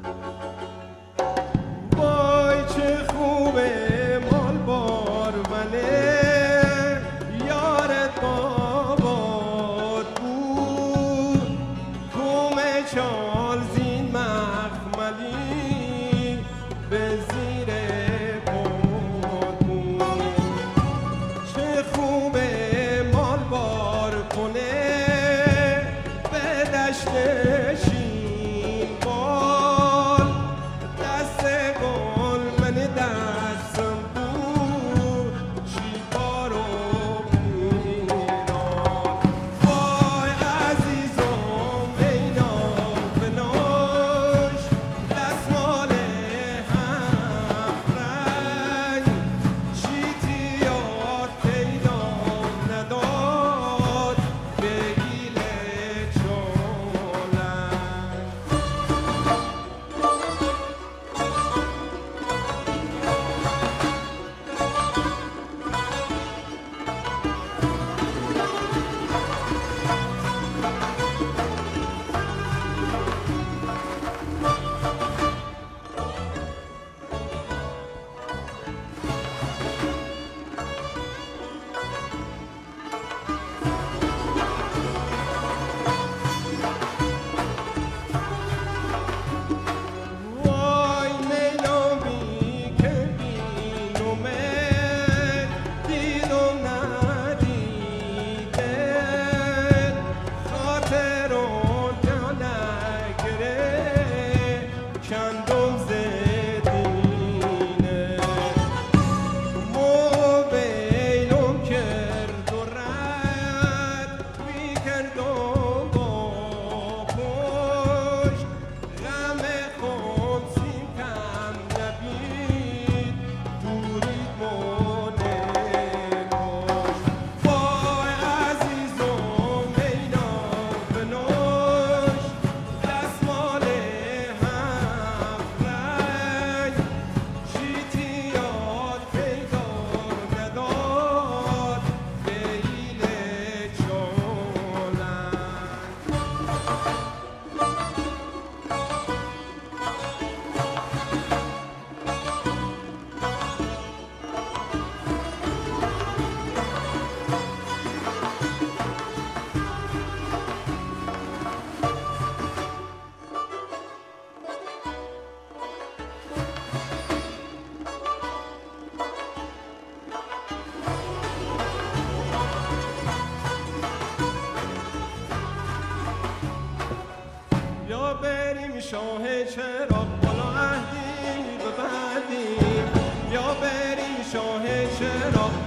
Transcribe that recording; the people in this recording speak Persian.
وای چه خوبه مال بارونه یارت بابات بود کومه چال زین مخملی به زیر پاد بود چه خوبه مال بار کنه به دشت شین بال دست گل من دستم بود شیبار و پیران وای عزیزم اینا بناش دستمال هم رنگ شیطیات پیدا نداد به گیل چالن وای نیلامی که بینومه دیدم ندیده خاطرون جانگره کندم زدینه موبیلم کرد و رد میکردم با پشت غم خود سیم کم نبید دورید مونه کش وای عزیزم اینا بنوش دستمال هم رنگ شیطیات پیدا نداد به ایل چالن یا بریم شاه چراغ بالا عهدی ببندیم یا بریم شاه چراغ